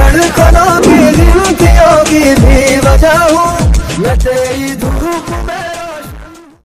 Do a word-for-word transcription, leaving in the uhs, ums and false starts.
धड़कनों की गिनतियों की भी वजह हूँ मैं तेरी